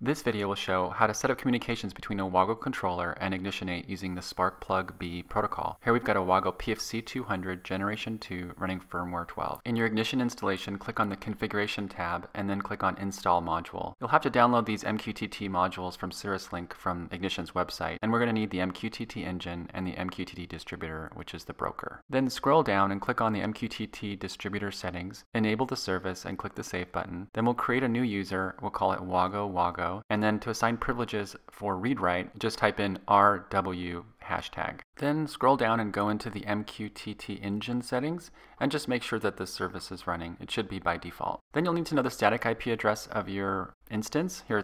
This video will show how to set up communications between a WAGO controller and Ignition 8 using the Sparkplug B protocol. Here we've got a WAGO PFC200 Generation 2 running firmware 12. In your Ignition installation, click on the Configuration tab and then click on Install Module. You'll have to download these MQTT modules from Cirrus Link from Ignition's website, and we're going to need the MQTT engine and the MQTT distributor, which is the broker. Then scroll down and click on the MQTT distributor settings, enable the service, and click the Save button. Then we'll create a new user. We'll call it WAGO. And then to assign privileges for read-write, just type in RW hashtag. Then scroll down and go into the MQTT engine settings and just make sure that the service is running. It should be by default. Then you'll need to know the static IP address of your instance. Here it's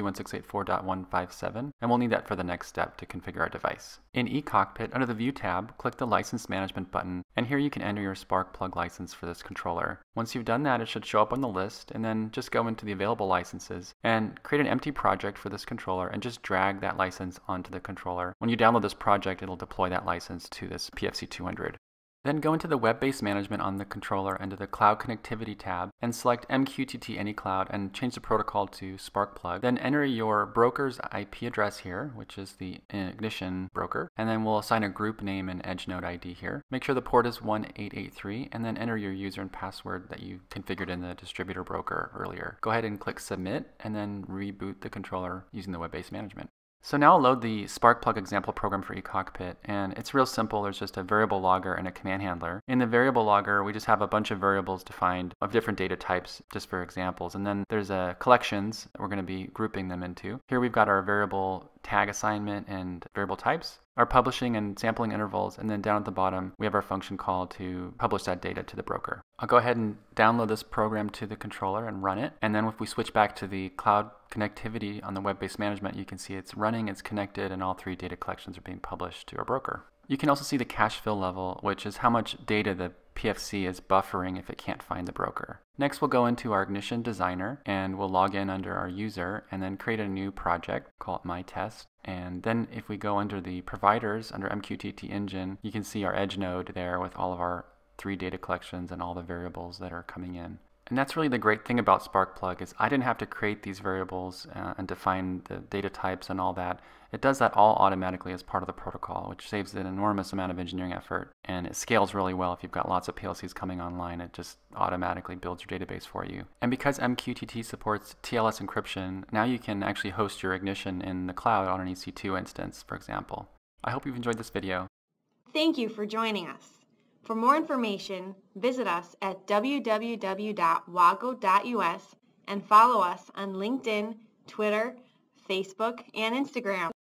192.168.4.157, and we'll need that for the next step to configure our device. In eCockpit, under the View tab, click the License Management button, and here you can enter your Sparkplug license for this controller. Once you've done that, it should show up on the list, and then just go into the available licenses and create an empty project for this controller and just drag that license onto the controller. When you download this project, it'll deploy that license to this PFC200. Then go into the web-based management on the controller into the Cloud Connectivity tab and select MQTT AnyCloud and change the protocol to Sparkplug. Then enter your broker's IP address here, which is the Ignition broker, and then we'll assign a group name and edge node ID here. Make sure the port is 1883 and then enter your user and password that you configured in the distributor broker earlier. Go ahead and click Submit and then reboot the controller using the web-based management. So now I'll load the Sparkplug example program for eCockpit, and it's real simple. There's just a variable logger and a command handler. In the variable logger, we just have a bunch of variables defined of different data types, just for examples. And then there's collections that we're going to be grouping them into. Here we've got our variable tag assignment and variable types, our publishing and sampling intervals, and then down at the bottom, we have our function call to publish that data to the broker. I'll go ahead and download this program to the controller and run it. And then if we switch back to the cloud connectivity on the web-based management, you can see it's running, it's connected, and all three data collections are being published to our broker. You can also see the cache fill level, which is how much data the PFC is buffering if it can't find the broker. Next, we'll go into our Ignition Designer and we'll log in under our user and then create a new project, call it My Test. And then if we go under the providers, under MQTT Engine, you can see our edge node there with all of our three data collections and all the variables that are coming in. And that's really the great thing about Sparkplug is I didn't have to create these variables and define the data types and all that. It does that all automatically as part of the protocol, which saves an enormous amount of engineering effort. And it scales really well if you've got lots of PLCs coming online. It just automatically builds your database for you. And because MQTT supports TLS encryption, now you can actually host your Ignition in the cloud on an EC2 instance, for example. I hope you've enjoyed this video. Thank you for joining us. For more information, visit us at www.wago.us and follow us on LinkedIn, Twitter, Facebook, and Instagram.